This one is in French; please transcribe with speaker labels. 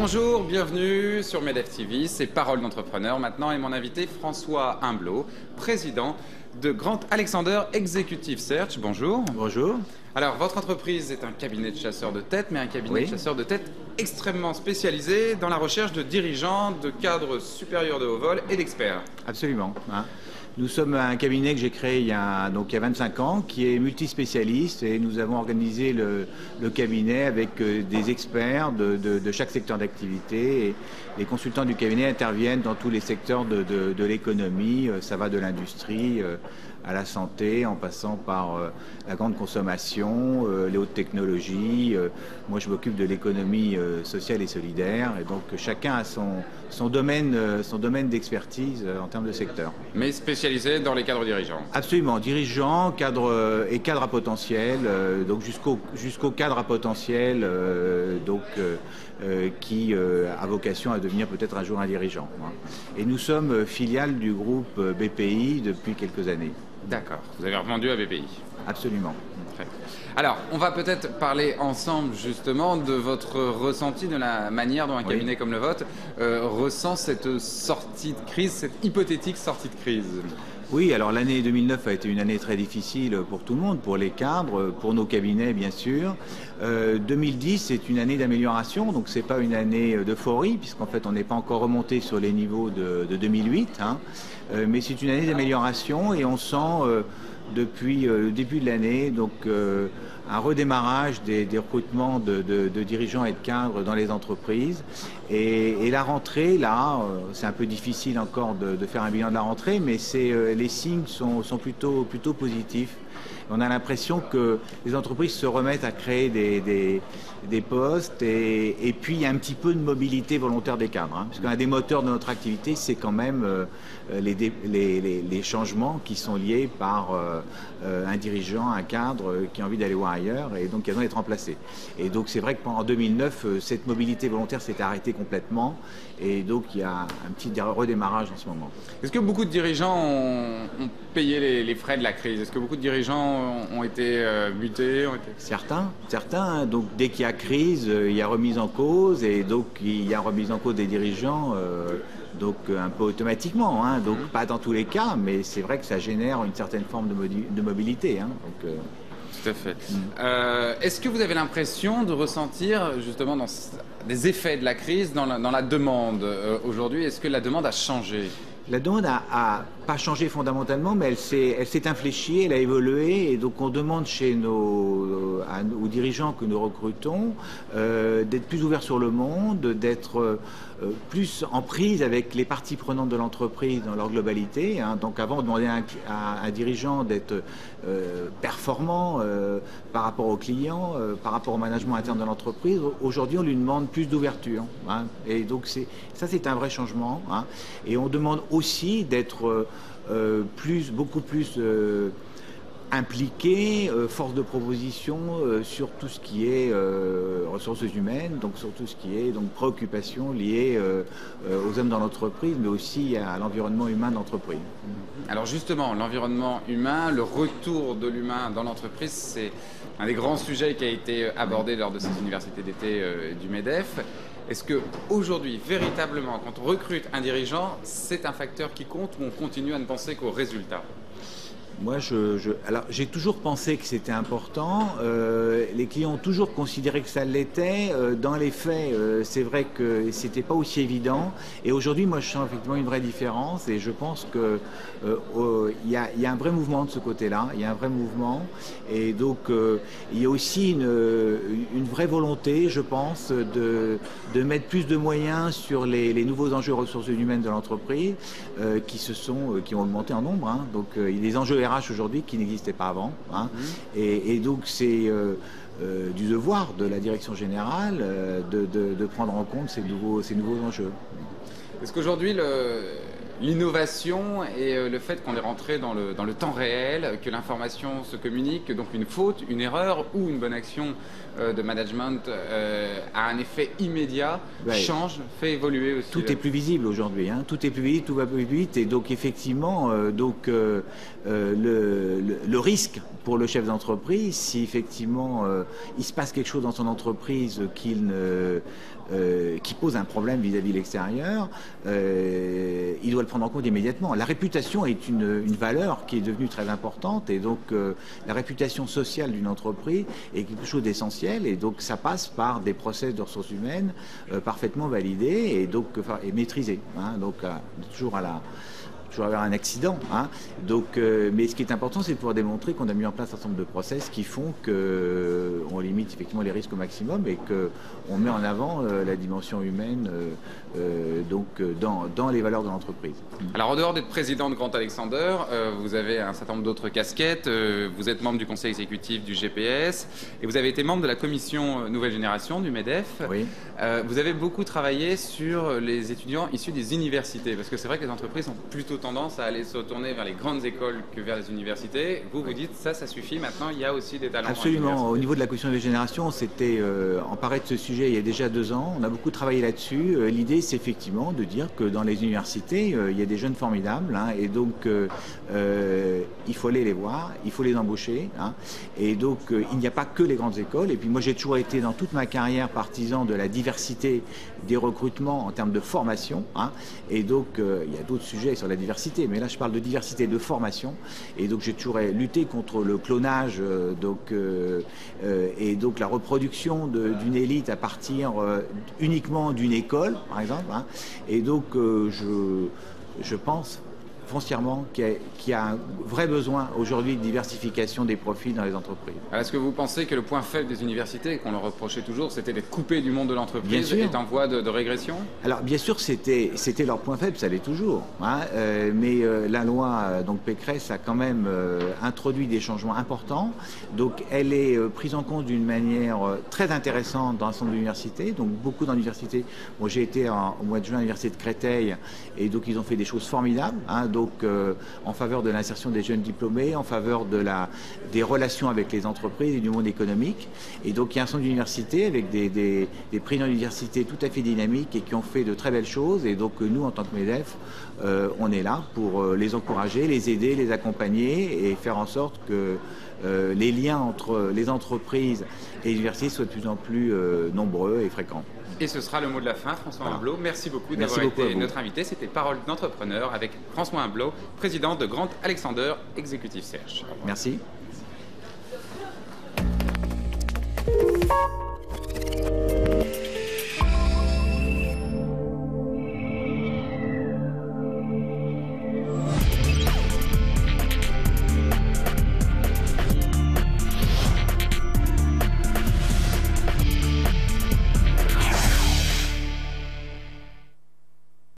Speaker 1: Bonjour, bienvenue sur MEDEF TV, c'est Parole d'entrepreneur maintenant et mon invité François Humblot, président de Grant Alexander Executive Search. Bonjour.
Speaker 2: Bonjour.
Speaker 1: Alors, votre entreprise est un cabinet de chasseurs de tête, mais un cabinet
Speaker 2: Oui.
Speaker 1: de chasseurs de tête extrêmement spécialisé dans la recherche de dirigeants, de cadres supérieurs de haut vol et d'experts.
Speaker 2: Absolument. Nous sommes un cabinet que j'ai créé il y a 25 ans, qui est multispécialiste, et nous avons organisé le cabinet avec des experts de chaque secteur d'activité. Et les consultants du cabinet interviennent dans tous les secteurs de l'économie. Ça va de l'industrie à la santé, en passant par la grande consommation, les hautes technologies. Moi, je m'occupe de l'économie sociale et solidaire, et donc chacun a son domaine d'expertise en termes de secteur.
Speaker 1: Mais spécialisé dans les cadres dirigeants.
Speaker 2: Absolument, dirigeants, cadres et cadres à potentiel, donc jusqu'au cadre à potentiel, qui a vocation à devenir peut-être un jour un dirigeant. Et nous sommes filiale du groupe BPI depuis quelques années.
Speaker 1: D'accord, vous avez revendu à BPI.
Speaker 2: Absolument.
Speaker 1: Très. Alors, on va peut-être parler ensemble justement de votre ressenti, de la manière dont un cabinet comme le vôtre ressent cette sortie de crise, cette hypothétique sortie de crise.
Speaker 2: Oui, alors l'année 2009 a été une année très difficile pour tout le monde, pour les cadres, pour nos cabinets bien sûr. 2010 c'est une année d'amélioration, donc c'est pas une année d'euphorie, puisqu'en fait on n'est pas encore remonté sur les niveaux de 2008, mais c'est une année d'amélioration et on sent depuis le début de l'année donc un redémarrage des recrutements de dirigeants et de cadres dans les entreprises. Et la rentrée, là, c'est un peu difficile encore de faire un bilan de la rentrée, mais les signes sont plutôt positifs. On a l'impression que les entreprises se remettent à créer des postes et puis il y a un petit peu de mobilité volontaire des cadres. Parce qu'un des moteurs de notre activité, c'est quand même les changements qui sont liés par un dirigeant, un cadre qui a envie d'aller voir ailleurs et donc qui a besoin d'être remplacé. Et donc c'est vrai que pendant 2009, cette mobilité volontaire s'est arrêtée complètement et donc il y a un petit redémarrage en ce moment.
Speaker 1: Est-ce que beaucoup de dirigeants ont payé les frais de la crise? Est-ce que beaucoup de dirigeants ont été mutés?
Speaker 2: Certains. Donc dès qu'il y a crise, il y a remise en cause et donc il y a remise en cause des dirigeants. Donc un peu automatiquement, donc pas dans tous les cas, mais c'est vrai que ça génère une certaine forme de mobilité.
Speaker 1: Tout à fait. Est-ce que vous avez l'impression de ressentir justement des effets de la crise dans la demande aujourd'hui? Est-ce que la demande a changé?
Speaker 2: La demande a pas changé fondamentalement, mais elle s'est infléchie, elle a évolué, et donc on demande aux dirigeants que nous recrutons d'être plus ouverts sur le monde, d'être plus en prise avec les parties prenantes de l'entreprise dans leur globalité. Donc avant, on demandait à un dirigeant d'être performant par rapport aux clients, par rapport au management interne de l'entreprise. Aujourd'hui, on lui demande plus d'ouverture. Et donc ça, c'est un vrai changement. Et on demande aussi d'être beaucoup plus impliqué, force de proposition sur tout ce qui est ressources humaines, donc sur tout ce qui est donc préoccupations liées aux hommes dans l'entreprise, mais aussi à l'environnement humain de l'entreprise.
Speaker 1: Alors justement, l'environnement humain, le retour de l'humain dans l'entreprise, c'est un des grands sujets qui a été abordé lors de ces universités d'été du MEDEF. Est-ce qu'aujourd'hui, véritablement, quand on recrute un dirigeant, c'est un facteur qui compte ou on continue à ne penser qu'aux résultats?
Speaker 2: Moi, alors j'ai toujours pensé que c'était important. Les clients ont toujours considéré que ça l'était. Dans les faits, c'est vrai que c'était pas aussi évident. Et aujourd'hui, moi, je sens effectivement une vraie différence. Et je pense que il y a un vrai mouvement de ce côté-là. Il y a un vrai mouvement. Et donc, il y a aussi une vraie volonté, je pense, de mettre plus de moyens sur les nouveaux enjeux ressources humaines de l'entreprise, qui ont augmenté en nombre. Donc, il y a des enjeux RH aujourd'hui qui n'existaient pas avant. Et donc c'est du devoir de la direction générale de prendre en compte ces nouveaux enjeux.
Speaker 1: Est-ce qu'aujourd'hui l'innovation et le fait qu'on est rentré dans le temps réel, que l'information se communique, donc une faute, une erreur ou une bonne action de management a un effet immédiat, change, fait évoluer aussi?
Speaker 2: Tout est plus visible aujourd'hui, tout est plus vite, tout va plus vite, et donc effectivement, le risque pour le chef d'entreprise, si effectivement il se passe quelque chose dans son entreprise qu'il ne qui pose un problème vis-à-vis de l'extérieur, il doit le prendre en compte immédiatement. La réputation est une valeur qui est devenue très importante et donc la réputation sociale d'une entreprise est quelque chose d'essentiel et donc ça passe par des process de ressources humaines parfaitement validés et donc et maîtrisés. Hein, donc toujours avoir un accident. Hein. Donc, mais ce qui est important, c'est de pouvoir démontrer qu'on a mis en place un certain nombre de process qui font qu'on limite effectivement les risques au maximum et qu'on met en avant la dimension humaine dans les valeurs de l'entreprise.
Speaker 1: Alors, en dehors d'être président de Grand Alexander, vous avez un certain nombre d'autres casquettes. Vous êtes membre du conseil exécutif du GPS et vous avez été membre de la commission Nouvelle Génération du MEDEF.
Speaker 2: Oui.
Speaker 1: Vous avez beaucoup travaillé sur les étudiants issus des universités parce que c'est vrai que les entreprises ont plutôt tendance à aller se tourner vers les grandes écoles que vers les universités. Vous dites ça suffit, maintenant il y a aussi des talents.
Speaker 2: Absolument, au niveau de la commission de génération, on s'était emparé de ce sujet il y a déjà 2 ans, on a beaucoup travaillé là-dessus. L'idée c'est effectivement de dire que dans les universités, il y a des jeunes formidables hein, et donc il faut aller les voir, il faut les embaucher hein, et donc il n'y a pas que les grandes écoles et puis moi j'ai toujours été dans toute ma carrière partisan de la diversité des recrutements en termes de formation hein, et donc il y a d'autres sujets sur la diversité, mais là je parle de diversité de formation et donc j'ai toujours lutté contre le clonage et donc la reproduction d'une élite à partir uniquement d'une école par exemple hein, et donc je pense foncièrement qu'il y a un vrai besoin aujourd'hui de diversification des profils dans les entreprises.
Speaker 1: Alors, est-ce que vous pensez que le point faible des universités, qu'on leur reprochait toujours, c'était d'être coupé du monde de l'entreprise, est en voie de régression? Alors
Speaker 2: bien sûr, c'était leur point faible, ça l'est toujours. Hein, mais la loi donc Pécresse a quand même introduit des changements importants. Donc elle est prise en compte d'une manière très intéressante dans l'ensemble de l'université. Donc beaucoup d'universités. Bon, j'ai été au mois de juin à l'université de Créteil et donc ils ont fait des choses formidables. Hein, donc en faveur de l'insertion des jeunes diplômés, en faveur des relations avec les entreprises et du monde économique. Et donc il y a un centre d'université avec des présidents d'université tout à fait dynamiques et qui ont fait de très belles choses. Et donc nous, en tant que MEDEF, on est là pour les encourager, les aider, les accompagner et faire en sorte que les liens entre les entreprises et les universités soient de plus en plus nombreux et fréquents.
Speaker 1: Et ce sera le mot de la fin, François Humblot. Merci beaucoup d'avoir été notre invité. C'était Parole d'entrepreneur avec François Humblot, président de Grand Alexander Executive Search.
Speaker 2: Merci.